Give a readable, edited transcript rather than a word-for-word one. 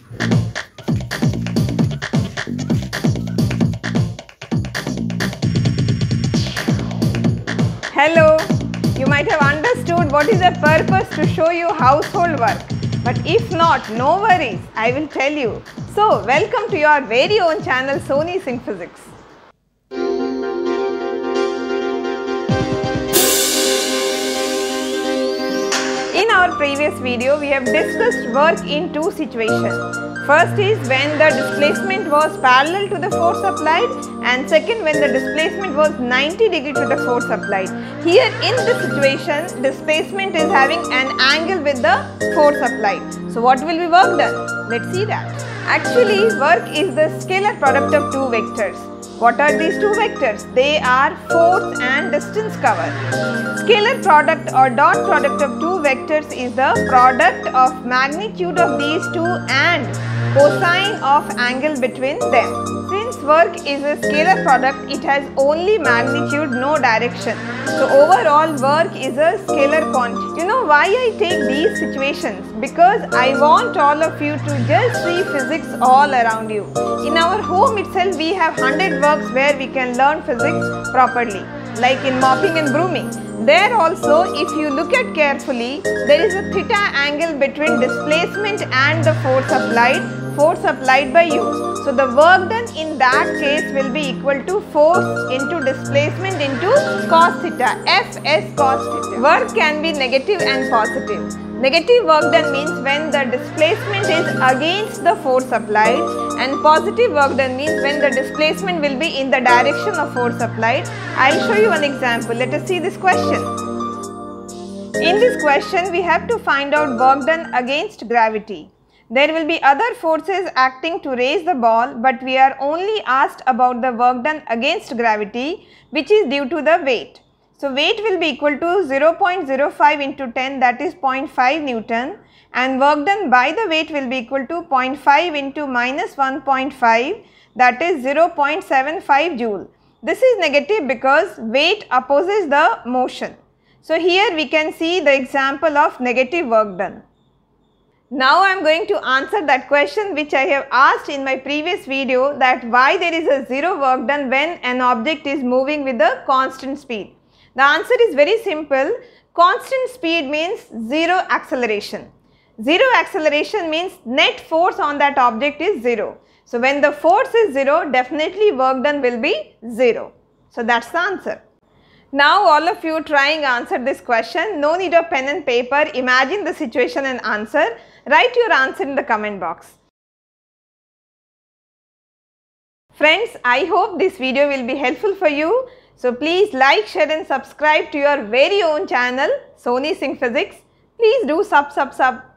Hello, you might have understood what is the purpose to show you household work. But if not, no worries, I will tell you. So, welcome to your very own channel sonisinghphysics. In our previous video, we have discussed work in two situations. First is when the displacement was parallel to the force applied, and second when the displacement was 90 degree to the force applied. Here in this situation, displacement is having an angle with the force applied. So what will be work done? Let's see that. Actually, work is the scalar product of two vectors. What are these two vectors? They are force and distance covered. Scalar product or dot product of two vectors is the product of magnitude of these two and cosine of angle between them. Since work is a scalar product, it has only magnitude, no direction. So overall work is a scalar quantity. You know why I take these situations? Because I want all of you to just see physics all around you. In our home itself, we have 100 works where we can learn physics properly, like in mopping and brooming. There also, if you look at carefully, there is a theta angle between displacement and the force applied by you. So the work done in that case will be equal to force into displacement into cos theta, Fs cos theta. Work can be negative and positive. Negative work done means when the displacement is against the force applied, and positive work done means when the displacement will be in the direction of force applied. I will show you one example. Let us see this question. In this question, we have to find out work done against gravity. There will be other forces acting to raise the ball, but we are only asked about the work done against gravity, which is due to the weight. So weight will be equal to 0.05 into 10, that is 0.5 Newton, and work done by the weight will be equal to 0.5 into minus 1.5, that is 0.75 Joule. This is negative because weight opposes the motion. So here we can see the example of negative work done. Now I am going to answer that question which I have asked in my previous video, that why there is a zero work done when an object is moving with a constant speed. The answer is very simple. Constant speed means zero acceleration. Zero acceleration means net force on that object is zero. So when the force is zero, definitely work done will be zero. So that's the answer. Now all of you trying answer this question. No need of pen and paper. Imagine the situation and answer. Write your answer in the comment box. Friends, I hope this video will be helpful for you. So please like, share and subscribe to your very own channel, sonisinghphysics. Please do sub.